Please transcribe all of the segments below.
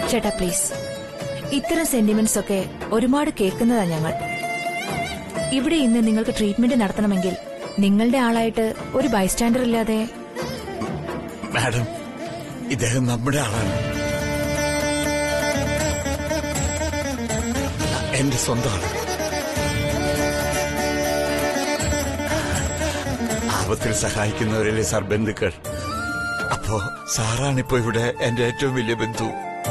ചേട്ടാ പ്ലീസ്, ഇത്തരം സെന്റിമെന്റ്സ് ഒക്കെ ഒരുപാട് കേൾക്കുന്നതാ ഞങ്ങൾ. ഇവിടെ ഇന്ന് നിങ്ങൾക്ക് ട്രീറ്റ്മെന്റ് നടത്തണമെങ്കിൽ നിങ്ങളുടെ ആളായിട്ട് ഒരു ബൈസ്റ്റാൻഡർ ഇല്ലാതെ. മാഡം, ഇദ്ദേഹം നമ്മുടെ ആളാണ്. എന്റെ സ്വന്തം ആള്. ആപത്തിൽ സഹായിക്കുന്നവരല്ലേ സാർ ബന്ധുക്കൾ. അപ്പോ സാറാണിപ്പോ ഇവിടെ എന്റെ ഏറ്റവും വലിയ ബന്ധു.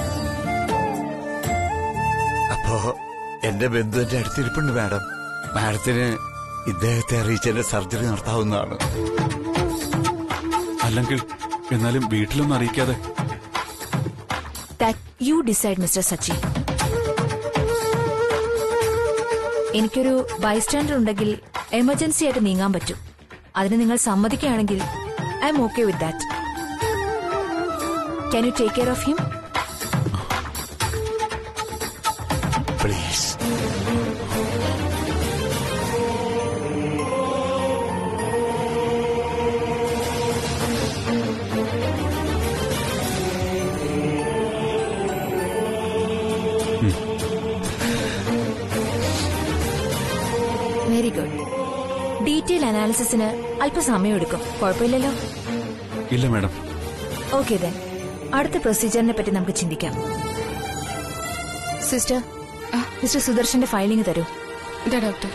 അപ്പോ എന്റെ ബന്ധു എന്റെ അടുത്തിരിപ്പുണ്ട് മാഡം. മാഡത്തിന് ഇദ്ദേഹത്തെ അറിയിച്ച് എന്റെ സർജറി നടത്താവുന്നതാണ്. അല്ലെങ്കിൽ എന്നാലും വീട്ടിലൊന്നും അറിയിക്കാതെ. That you decide, Mr. Sachi. എനിക്കൊരു ബൈസ്റ്റാൻഡർ ഉണ്ടെങ്കിൽ എമർജൻസി ആയിട്ട് നീങ്ങാൻ പറ്റും. അതിന് നിങ്ങൾ സമ്മതിക്കുകയാണെങ്കിൽ I am okay with that. Can you take care of him? Please. Very good. Detail അനാലിസിസിന് അല്പസമയം എടുക്കും. കുഴപ്പമില്ലല്ലോ? ഇല്ല മാഡം. ഓക്കെ ദെൻ, അടുത്ത പ്രൊസീജിയറിനെ പറ്റി നമുക്ക് ചിന്തിക്കാം. സിസ്റ്റർ, മിസ്റ്റർ സുദർശന്റെ ഫയലിംഗ് തരൂ. ഇതാ ഡോക്ടർ.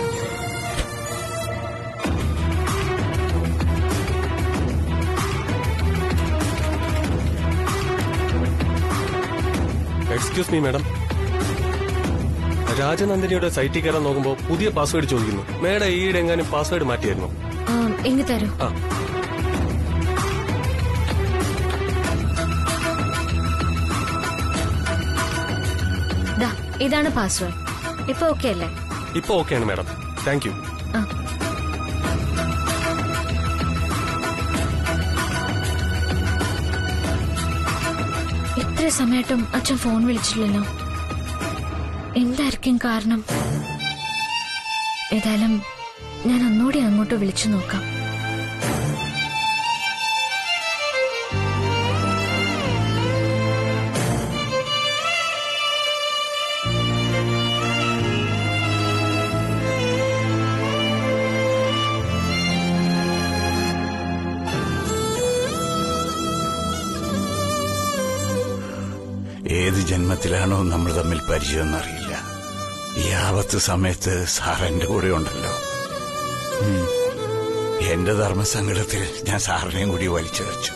എക്സ്ക്യൂസ് മീ മാഡം, രാജനന്ദിനിയുടെ സൈറ്റിൽ കയറാൻ നോക്കുമ്പോൾ പുതിയ പാസ്വേഡ് ചോദിക്കുന്നു. മേഡം ഈയിടെ എങ്ങാനും പാസ്വേഡ് മാറ്റിയായിരുന്നു? എങ്ങ് തരൂ. ഇതാണ് പാസ്വേഡ്. ഇപ്പൊ ഓക്കെ അല്ലേ? ഇപ്പൊ ഓക്കെയാണ് മാഡം. Thank you. ഇത്ര സമയത്തും അച്ഛൻ ഫോൺ വിളിച്ചില്ലല്ലോ. എന്തായിരിക്കും കാരണം? ഏതായാലും ഞാൻ ഒന്നുകൂടി അങ്ങോട്ട് വിളിച്ചു നോക്കാം. ഏത് ജന്മത്തിലാണോ നമ്മൾ തമ്മിൽ പരിചയമെന്നറിയില്ല. ഈ ആപത്ത് സമയത്ത് സാർ എന്റെ കൂടെ ഉണ്ടല്ലോ. എന്റെ ധർമ്മസങ്കടത്തിൽ ഞാൻ സാറിനെയും കൂടി വലിച്ചടച്ചു.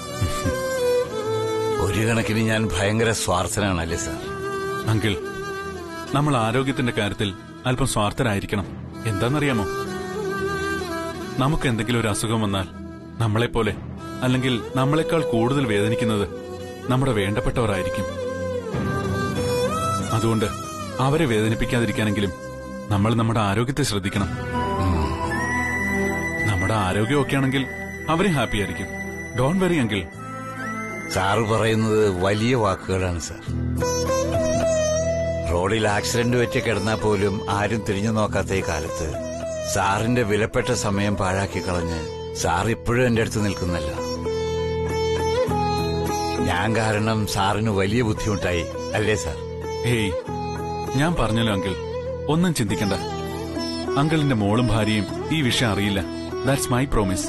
ഒരു കണക്കിന് ഞാൻ ഭയങ്കര സ്വാർത്ഥനാണല്ലേ സാർ? അങ്കിൾ, നമ്മൾ ആരോഗ്യത്തിന്റെ കാര്യത്തിൽ അല്പം സ്വാർത്ഥരായിരിക്കണം. എന്താണെന്നറിയാമോ, നമുക്ക് എന്തെങ്കിലും ഒരു അസുഖം വന്നാൽ നമ്മളെപ്പോലെ അല്ലെങ്കിൽ നമ്മളെക്കാൾ കൂടുതൽ വേദനിക്കുന്നത് നമ്മുടെ വേണ്ടപ്പെട്ടവരായിരിക്കും. അതുകൊണ്ട് അവരെ വേദനിപ്പിക്കാതിരിക്കാനെങ്കിലും നമ്മൾ നമ്മുടെ ആരോഗ്യത്തെ ശ്രദ്ധിക്കണം. നമ്മുടെ ആരോഗ്യം ഒക്കെ ആണെങ്കിൽ അവരും ഹാപ്പി ആയിരിക്കും. Don't worry uncle. സാറ് പറയുന്നത് വലിയ വാക്കുകളാണ് സാർ. റോഡിൽ ആക്സിഡന്റ് വെച്ച് കിടന്നാൽ പോലും ആരും തിരിഞ്ഞു നോക്കാത്ത ഈ കാലത്ത് സാറിന്റെ വിലപ്പെട്ട സമയം പാഴാക്കി കളഞ്ഞ് സാർ ഇപ്പോഴും എന്റെ അടുത്ത് നിൽക്കുന്നല്ല. ഞാൻ കാരണം സാറിന് വലിയ ബുദ്ധിമുട്ടായി അല്ലേ സാർ? ഏയ്, ഞാൻ പറഞ്ഞല്ലോ അങ്കിൾ, ഒന്നും ചിന്തിക്കണ്ട. അങ്കിളിന്റെ മോളും ഭാര്യയും ഈ വിഷയം അറിയില്ല. That's my promise.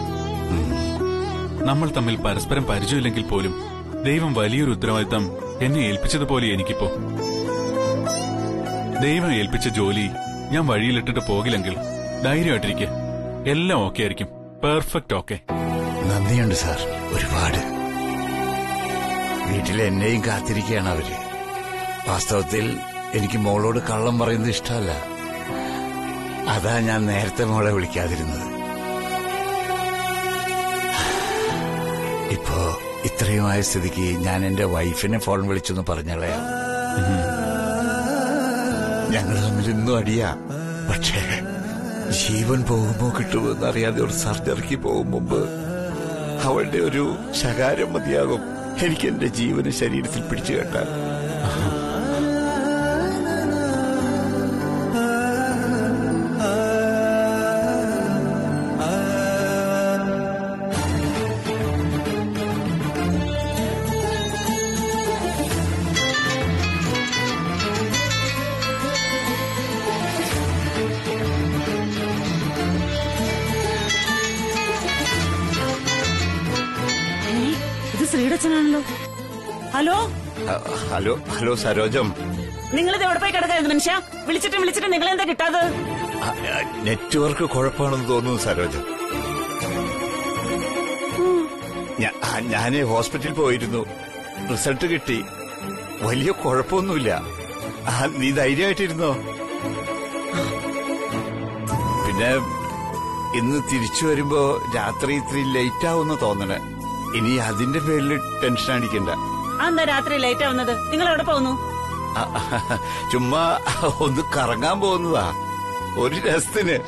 നമ്മൾ തമ്മിൽ പരസ്പരം പരിചയമില്ലെങ്കിൽ പോലും ദൈവം വലിയൊരു ഉത്തരവാദിത്തം എന്നെ ഏൽപ്പിച്ചതുപോലെ എനിക്കിപ്പോ. ദൈവം ഏൽപ്പിച്ച ജോലി ഞാൻ വഴിയിലിട്ടിട്ട് പോകില്ലെങ്കിൽ ധൈര്യമായിട്ടിരിക്കുക. എല്ലാം ഓക്കെ ആയിരിക്കും. Perfect okay. നന്ദിയുണ്ട് സാർ, ഒരുപാട്. വീട്ടിൽ എന്നെയും കാത്തിരിക്കുകയാണ് അവര്. വാസ്തവത്തിൽ എനിക്ക് മോളോട് കള്ളം പറയുന്നത് ഇഷ്ടമല്ല. അതാ ഞാൻ നേരത്തെ മോളെ വിളിക്കാതിരുന്നത്. ഇപ്പോ ഇത്രയുമായ സ്ഥിതിക്ക് ഞാൻ എന്റെ വൈഫിനെ ഫോൺ വിളിച്ചെന്ന് പറഞ്ഞളയാ. ഞങ്ങൾ തമ്മിൽ ഇന്നും അടിയാ. പക്ഷേ ജീവൻ പോകുമ്പോ കിട്ടുമെന്നറിയാതെ ഒരു സർജറിക്ക് പോകും മുമ്പ് അവളുടെ ഒരു ശകാരം മതിയാകും എനിക്ക് എന്റെ ജീവന് ശരീരത്തിൽ പിടിച്ചു കെട്ടാൻ. ഹലോ ഹലോ ഹലോ സരോജം, നിങ്ങളിത് എവിടെ പോയി കിടക്കായിരുന്നു മനുഷ്യ? വിളിച്ചിട്ട് നിങ്ങളെന്താ കിട്ടാതെ? നെറ്റ്വർക്ക് കുഴപ്പമാണെന്ന് തോന്നുന്നു സരോജം. ഞാന് ഹോസ്പിറ്റലിൽ പോയിരുന്നു, റിസൾട്ട് കിട്ടി, വലിയ കുഴപ്പമൊന്നുമില്ല. നീ ധൈര്യമായിട്ടിരുന്നോ. പിന്നെ ഇന്ന് തിരിച്ചു വരുമ്പോ രാത്രി ഇത്തിരി ലേറ്റ് ആവുന്ന തോന്നണേ. ഇനി അതിന്റെ പേരിൽ ടെൻഷൻ അടിക്കണ്ട. എന്താ രാത്രി ലേറ്റ് ആവുന്നത്? നിങ്ങൾ എവിടെ പോകുന്നു? ചുമ്മാ ഒന്ന് കറങ്ങാൻ പോകുന്നതാ, ഒരു രസത്തിന്.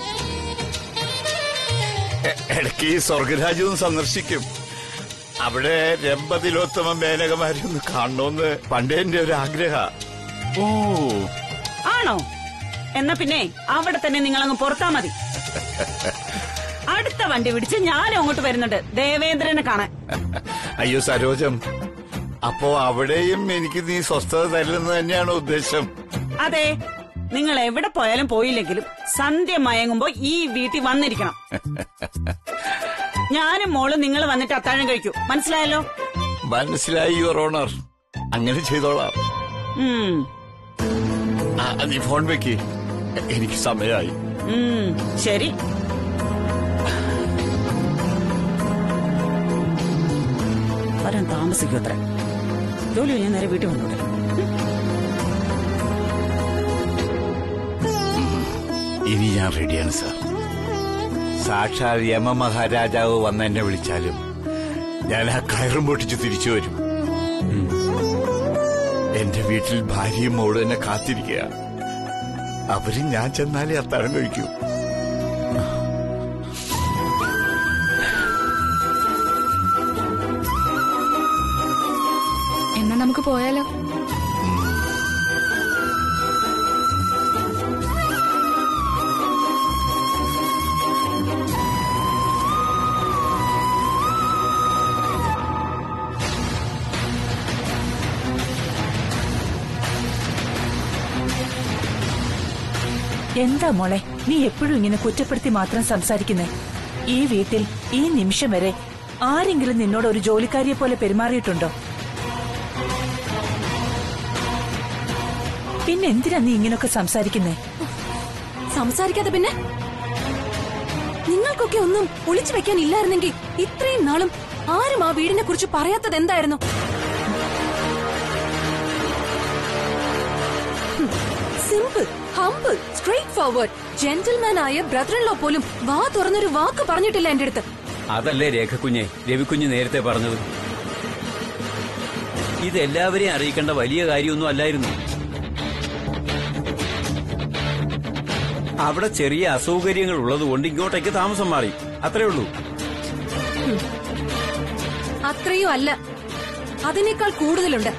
ഇടയ്ക്ക് സ്വർഗരാജ്യവും സന്ദർശിക്കും. അവിടെ രമ്പതിലോത്തമ മേനകമാരെ ഒന്ന് കാണണമെന്ന് പണ്ടേ എന്റെ ഒരു ആഗ്രഹ. ഓ ആണോ? എന്നാ പിന്നെ അവിടെ തന്നെ നിങ്ങളങ്ങ് പുറത്താ മതി. അടുത്ത വണ്ടി പിടിച്ച് ഞാനും അങ്ങോട്ട് വരുന്നുണ്ട് ദേവേന്ദ്രനെ കാണാൻ. അയ്യോ സരോജം, അപ്പോ അവിടെയും എനിക്ക് നീ സ്വസ്ഥത തരില്ലെന്ന് തന്നെയാണോ ഉദ്ദേശം? അതെ, നിങ്ങൾ എവിടെ പോയാലും പോയില്ലെങ്കിലും സന്ധ്യ മയങ്ങുമ്പോ ഈ വീട്ടിൽ വന്നിരിക്കണം. ഞാനും മോളും നിങ്ങൾ വന്നിട്ട് അത്താഴം കഴിക്കൂ, മനസ്സിലായല്ലോ? മനസ്സിലായി യുവർ ഓണർ, അങ്ങനെ ചെയ്തോളാം. നീ ഫോൺ വെക്ക്, എനിക്ക് സമയമായി. ശരി. വരാൻ താമസിക്കും അത്ര. ജോലി ഞാൻ നേരെ വീട്ടിൽ വന്നോട്ടെ. ഇനി ഞാൻ റെഡിയാണ് സാർ. സാക്ഷാൽ യമ മഹാരാജാവ് വന്ന് എന്നെ വിളിച്ചാലും ഞാൻ ആ കയറും പൊട്ടിച്ച് തിരിച്ചു വരും. എന്റെ വീട്ടിൽ ഭാര്യയും മോളും എന്നെ കാത്തിരിക്കുക. അവര് ഞാൻ ചെന്നാലേ അത്താഴം കഴിക്കൂ. എന്നാ നമുക്ക് പോയാലോ? എന്താ മോളെ, നീ എപ്പോഴും ഇങ്ങനെ കുറ്റപ്പെടുത്തി മാത്രം സംസാരിക്കുന്നേ? ഈ വീട്ടിൽ ഈ നിമിഷം വരെ ആരെങ്കിലും നിന്നോട് ഒരു ജോലിക്കാരിയെ പോലെ പെരുമാറിയിട്ടുണ്ടോ? പിന്നെ എന്തിനാ നീ ഇങ്ങനൊക്കെ സംസാരിക്കുന്നേ? സംസാരിക്കാതെ പിന്നെ? നിങ്ങൾക്കൊക്കെ ഒന്നും ഒളിച്ചു വെക്കാൻ ഇല്ലായിരുന്നെങ്കിൽ ഇത്രയും നാളും ആരും ആ വീടിനെ കുറിച്ച് പറയാത്തത് എന്തായിരുന്നു? Simple, humble, straightforward, gentleman ആയ ബ്രദർ ഇൻ ലോ പോലും വാ തുറന്നൊരു വാക്ക് പറഞ്ഞിട്ടില്ല എന്റെ അടുത്ത്. അതല്ലേ രേഖക്കുഞ്ഞെ രവിക്കുഞ്ഞ് നേരത്തെ പറഞ്ഞത്. ഇതെല്ലാവരെയും അറിയിക്കേണ്ട വലിയ കാര്യമൊന്നും അല്ലായിരുന്നു. അവിടെ ചെറിയ അസൗകര്യങ്ങൾ ഉള്ളതുകൊണ്ട് ഇങ്ങോട്ടേക്ക് താമസം മാറി, അത്രേ ഉള്ളൂ. അത്രയും അല്ല, അതിനേക്കാൾ കൂടുതലുണ്ട്.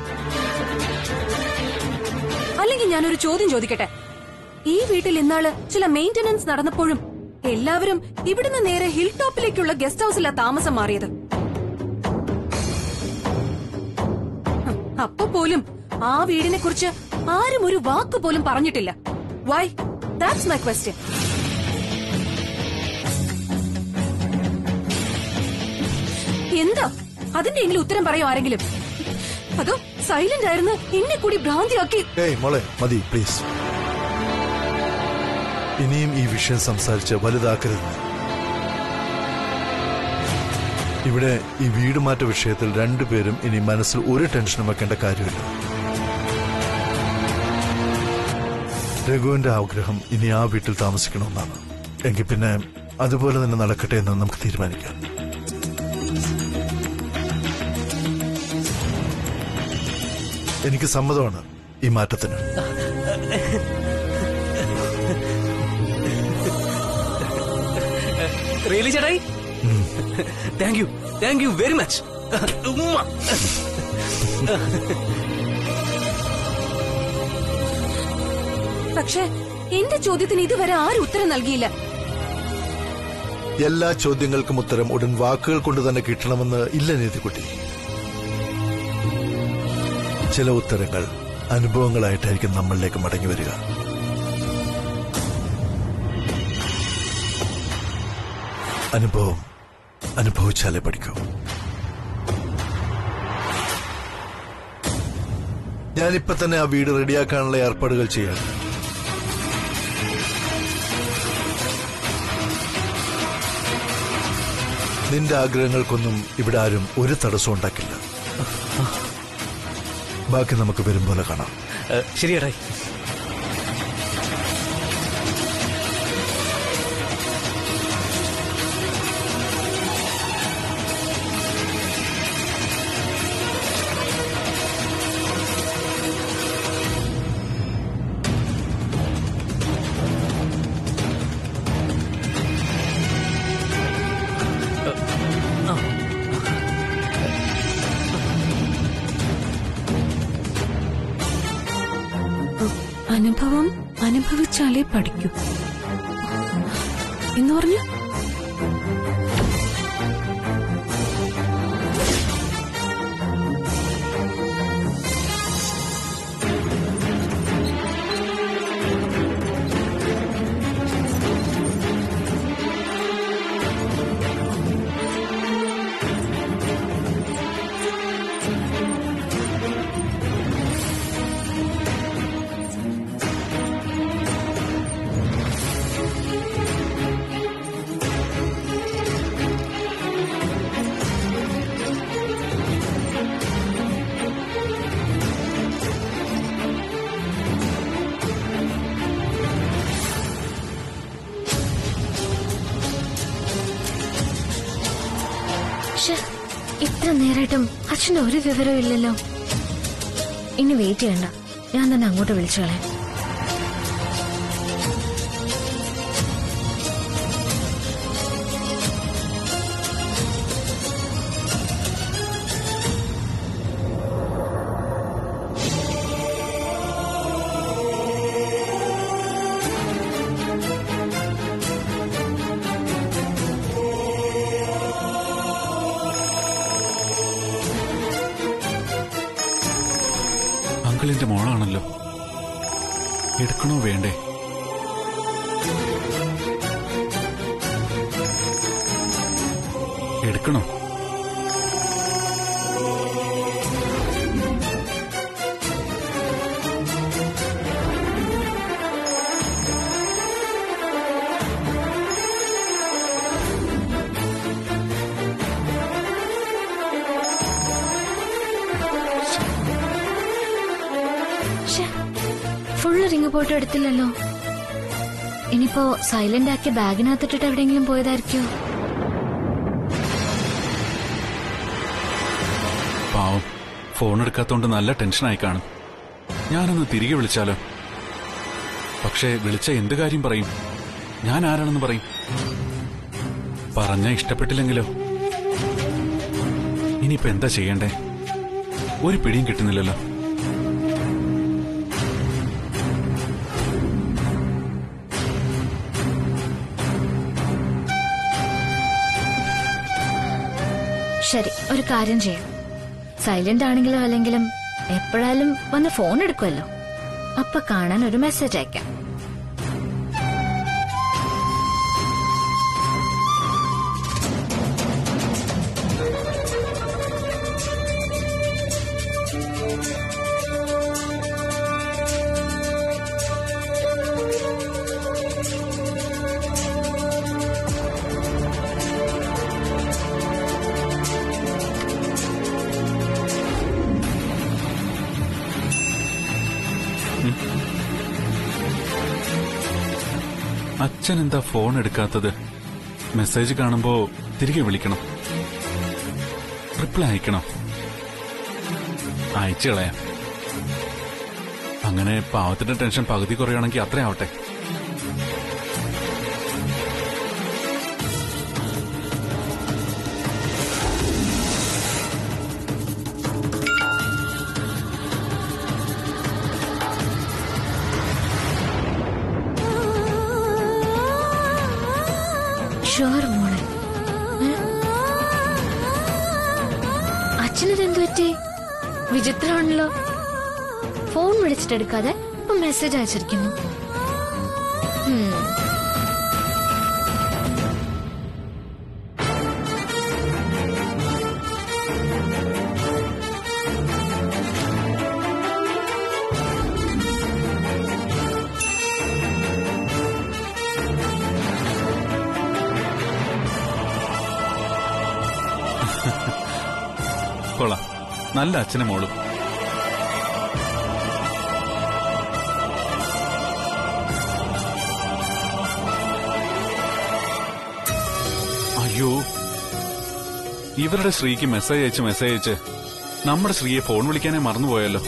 അല്ലെങ്കിൽ ഞാനൊരു ചോദ്യം ചോദിക്കട്ടെ? ഈ വീട്ടിൽ ഇന്നാള് ചില മെയിന്റനൻസ് നടന്നപ്പോഴും എല്ലാവരും ഇവിടുന്ന് നേരെ ഹിൽ ടോപ്പിലേക്കുള്ള ഗസ്റ്റ് ഹൌസിലാ താമസം മാറിയത്. അപ്പൊ പോലും ആ വീടിനെ കുറിച്ച് ആരും ഒരു വാക്ക് പോലും പറഞ്ഞിട്ടില്ല. വൈ? That's my question. എന്താ അതിന്റെ എങ്കിലും ഉത്തരം പറയോ ആരെങ്കിലും? അതോ സൈലന്റ് ആയിരുന്നു എന്നെ കൂടി ഭ്രാന്തിയാക്കി? മോളെ മതി പ്ലീസ്. ഇനിയും ഈ വിഷയം സംസാരിച്ച് വലുതാക്കരുത്. ഇവിടെ ഈ വീട് മാറ്റ വിഷയത്തിൽ രണ്ടുപേരും ഇനി മനസ്സിൽ ഒരു ടെൻഷനും വെക്കേണ്ട കാര്യമില്ല. രഘുവിന്റെ ആഗ്രഹം ഇനി ആ വീട്ടിൽ താമസിക്കണമെന്നാണ്. എങ്കിൽ പിന്നെ അതുപോലെ തന്നെ നടക്കട്ടെ എന്ന് നമുക്ക് തീരുമാനിക്കാം. എനിക്ക് സമ്മതമാണ് ഈ മാറ്റത്തിന്. റിയലി ചേട്ടായി? Thank you very much. പക്ഷേ എന്റെ ചോദ്യത്തിന് ഇതുവരെ ആരും ഉത്തരം നൽകിയില്ല. എല്ലാ ചോദ്യങ്ങൾക്കും ഉത്തരം ഉടൻ വാക്കുകൾ കൊണ്ട് തന്നെ കിട്ടണമെന്ന് ഇല്ല നീതിക്കുട്ടി. ചില ഉത്തരങ്ങൾ അനുഭവങ്ങളായിട്ടായിരിക്കും നമ്മളിലേക്ക് മടങ്ങി വരിക. അനുഭവം അനുഭവിച്ചാലേ പഠിക്കൂ. ഞാനിപ്പോ തന്നെ ആ വീട് റെഡിയാക്കാനുള്ള ഏർപ്പാടുകൾ ചെയ്യാം. നിന്റെ ആഗ്രഹങ്ങൾക്കൊന്നും ഇവിടെ ആരും ഒരു തടസ്സം ഉണ്ടാക്കില്ല. ബാക്കി നമുക്ക് വരും പോലെ കാണാം. ശരിയേട്ടായി. അനുഭവം അനുഭവിച്ചാലേ പഠിക്കൂ എന്ന് പറഞ്ഞു. ഇത്ര നേരായിട്ടും അച്ഛന്റെ ഒരു വിവരവും ഇല്ലല്ലോ. ഇനി വെയിറ്റ് ചെയ്യണ്ട, ഞാൻ തന്നെ അങ്ങോട്ട് വിളിച്ചു കളയാം. അങ്കിളിന്റെ മോളാണല്ലോ, എടുക്കണോ വേണ്ടേ? എടുക്കണോ? ഫുള്ള് റിംഗ് പോയിട്ട് എടുത്തില്ലല്ലോ. ഇനിയിപ്പോ സൈലന്റ് ആക്കി ബാഗിനകത്തിട്ടിട്ട് എവിടെയെങ്കിലും പോയതായിരിക്കോ? പാവം, ഫോൺ എടുക്കാത്തോണ്ട് നല്ല ടെൻഷനായി കാണും. ഞാനൊന്ന് തിരികെ വിളിച്ചാലോ? പക്ഷേ വിളിച്ച എന്ത് കാര്യം പറയും? ഞാൻ ആരാണെന്ന് പറയും. പറഞ്ഞ ഇഷ്ടപ്പെട്ടില്ലെങ്കിലോ? ഇനിയിപ്പോ എന്താ ചെയ്യണ്ടേ? ഒരു പിടിയും കിട്ടുന്നില്ലല്ലോ. ശരി, ഒരു കാര്യം ചെയ്യാം. സൈലന്റ് ആണെങ്കിലും അല്ലെങ്കിലും എപ്പോഴായാലും വന്ന് ഫോൺ എടുക്കുമല്ലോ. അപ്പൊ കാണാൻ ഒരു മെസ്സേജ് അയക്കാം. അച്ഛൻ എന്താ ഫോൺ എടുക്കാത്തത്? മെസ്സേജ് കാണുമ്പോ തിരികെ വിളിക്കണം, റിപ്ലൈ അയക്കണം. അയച്ചു കളയാം. അങ്ങനെ പാവത്തിന്റെ ടെൻഷൻ പകുതി കുറയുകയാണെങ്കിൽ അത്രയാവട്ടെ. മോളെ, അച്ഛനിതെന്തു പറ്റി? വിചിത്രമാണല്ലോ. ഫോൺ വിളിച്ചിട്ടെടുക്കാതെ ഇപ്പൊ മെസ്സേജ് അയച്ചിരിക്കുന്നു. നല്ല അച്ഛനും മോളും. അയ്യോ, ഇവരുടെ ശ്രീക്ക് മെസ്സേജ് അയച്ച് നമ്മുടെ ശ്രീയെ ഫോൺ വിളിക്കാനേ മറന്നുപോയല്ലോ.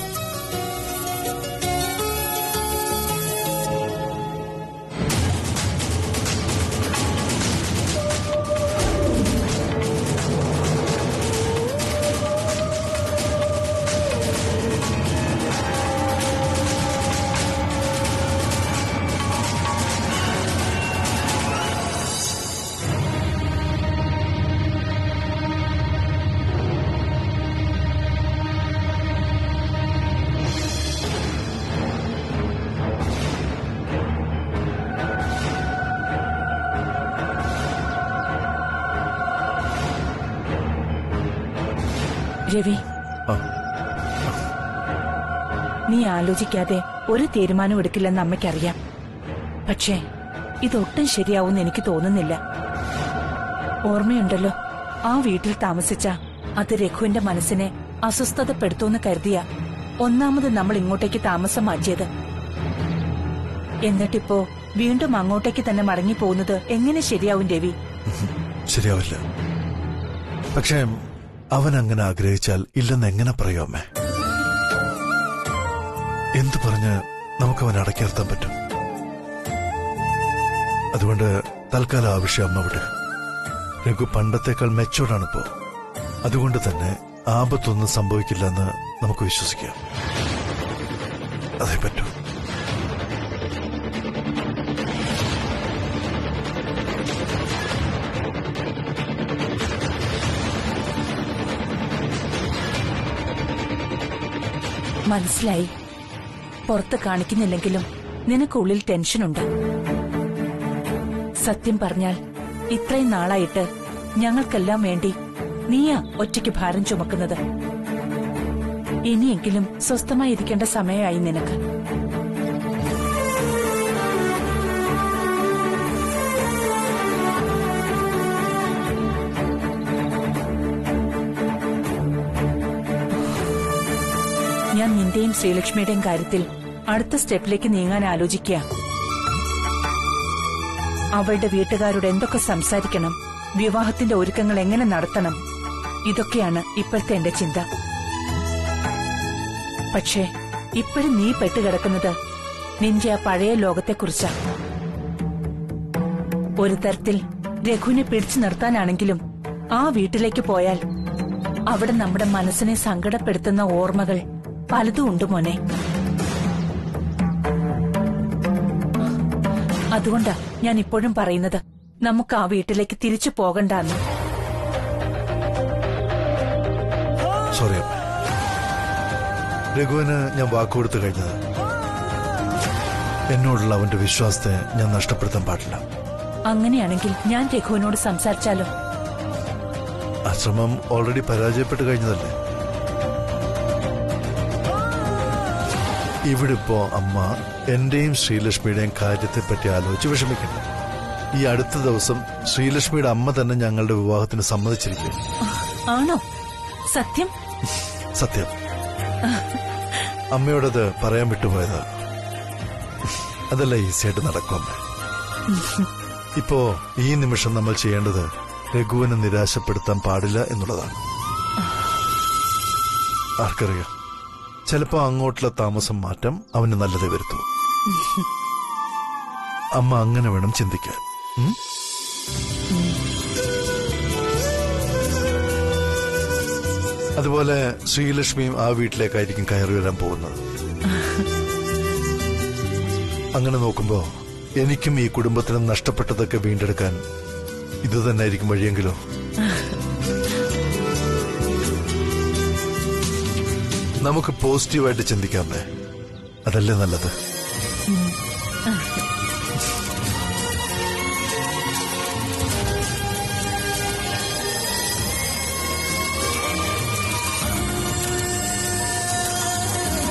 രവി, നീ ആലോചിക്കാതെ ഒരു തീരുമാനം എടുക്കില്ലെന്ന് അമ്മയ്ക്കറിയാം. പക്ഷേ ഇതൊട്ടും ശരിയാവുമെന്ന് എനിക്ക് തോന്നുന്നില്ല. ഓർമ്മയുണ്ടല്ലോ, ആ വീട്ടിൽ താമസിച്ച അത് രഘുവിന്റെ മനസ്സിനെ അസ്വസ്ഥതപ്പെടുത്തുമെന്ന് കരുതിയ ഒന്നാമത് നമ്മൾ ഇങ്ങോട്ടേക്ക് താമസം മാറ്റിയത്. എന്നിട്ടിപ്പോ വീണ്ടും അങ്ങോട്ടേക്ക് തന്നെ മടങ്ങി പോകുന്നത് എങ്ങനെ ശരിയാവും രവി? ശരിയാവില്ല. പക്ഷേ അവൻ അങ്ങനെ ആഗ്രഹിച്ചാൽ ഇല്ലെന്ന് എങ്ങനെ പറയും അമ്മേ? എന്തു പറഞ്ഞ് നമുക്കവൻ അടക്കിയിരുത്താൻ പറ്റും? അതുകൊണ്ട് തൽക്കാലം ആ വിഷയം അമ്മ വിട്. രഘു പണ്ടത്തേക്കാൾ മെച്ചോർഡാണിപ്പോ. അതുകൊണ്ട് തന്നെ ആപത്തൊന്നും സംഭവിക്കില്ലെന്ന് നമുക്ക് വിശ്വസിക്കാം. അതേ പറ്റൂ. മനസ്സിലായി. പുറത്ത് കാണിക്കുന്നില്ലെങ്കിലും നിനക്കുള്ളിൽ ടെൻഷനുണ്ട്. സത്യം പറഞ്ഞാൽ ഇത്രയും നാളായിട്ട് ഞങ്ങൾക്കെല്ലാം വേണ്ടി നീയാ ഒറ്റയ്ക്ക് ഭാരം ചുമക്കുന്നത്. ഇനിയെങ്കിലും സ്വസ്ഥമായിരിക്കേണ്ട സമയമായി നിനക്ക്. ഞാൻ നിന്റെയും ശ്രീലക്ഷ്മിയുടെയും കാര്യത്തിൽ അടുത്ത സ്റ്റെപ്പിലേക്ക് നീങ്ങാൻ ആലോചിക്കുക. അവളുടെ വീട്ടുകാരോട് എന്തൊക്കെ സംസാരിക്കണം, വിവാഹത്തിന്റെ ഒരുക്കങ്ങൾ എങ്ങനെ നടത്തണം, ഇതൊക്കെയാണ് ഇപ്പോഴത്തെ എന്റെ ചിന്ത. പക്ഷേ ഇപ്പോഴും നീ പെട്ടുകിടക്കുന്നത് നിന്റെ ആ പഴയ ലോകത്തെക്കുറിച്ചാ. ഒരു തരത്തിൽ രഘുവിനെ പിടിച്ചു നിർത്താനാണെങ്കിലും ആ വീട്ടിലേക്ക് പോയാൽ അവിടെ നമ്മുടെ മനസ്സിനെ സങ്കടപ്പെടുത്തുന്ന ഓർമ്മകൾ പലതും ഉണ്ട് മോനെ. അതുകൊണ്ടാ ഞാൻ ഇപ്പോഴും പറയുന്നത് നമുക്ക് ആ വീട്ടിലേക്ക് തിരിച്ചു പോകണ്ടെന്ന്. സോറി അമ്മ, രഘുവിന് ഞാൻ വാക്കുകൊടുത്തു കഴിഞ്ഞത്. എന്നോടുള്ള അവന്റെ വിശ്വാസത്തെ ഞാൻ നഷ്ടപ്പെടുത്താൻ പാടില്ല. അങ്ങനെയാണെങ്കിൽ ഞാൻ രഘുവിനോട് സംസാരിച്ചാലോ? ആ ശ്രമം ഓൾറെഡി പരാജയപ്പെട്ട് കഴിഞ്ഞതല്ലേ. ഇവിടിപ്പോ അമ്മ എന്റെയും ശ്രീലക്ഷ്മിയുടെയും കാര്യത്തെപ്പറ്റി ആലോചിച്ച് വിഷമിക്കണം. ഈ അടുത്ത ദിവസം ശ്രീലക്ഷ്മിയുടെ അമ്മ തന്നെ ഞങ്ങളുടെ വിവാഹത്തിന് സമ്മതിച്ചിരിക്കും. ആണോ? സത്യം? സത്യം. അമ്മയോടത് പറയാൻ വിട്ടുപോയതാ. അതല്ല ഈസിയായിട്ട് നടക്കും. ഇപ്പോ ഈ നിമിഷം നമ്മൾ ചെയ്യേണ്ടത് രഘുവിനെ നിരാശപ്പെടുത്താൻ പാടില്ല എന്നുള്ളതാണ്. ആർക്കറിയാം, ചിലപ്പോ അങ്ങോട്ടുള്ള താമസം മാറ്റം അവന് നല്ലതേ വരുത്തൂ. അമ്മ അങ്ങനെ വേണം ചിന്തിക്കാൻ. അതുപോലെ ശ്രീലക്ഷ്മിയും ആ വീട്ടിലേക്കായിരിക്കും കയറി വരാൻ പോകുന്നത്. അങ്ങനെ നോക്കുമ്പോ എനിക്കും ഈ കുടുംബത്തിനും നഷ്ടപ്പെട്ടതൊക്കെ വീണ്ടെടുക്കാൻ ഇത് തന്നെ ആയിരിക്കും വഴിയെങ്കിലോ. നമുക്ക് പോസിറ്റീവായിട്ട് ചിന്തിക്കാമേ, അതല്ലേ നല്ലത്.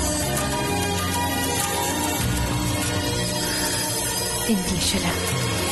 ഈശ്വര,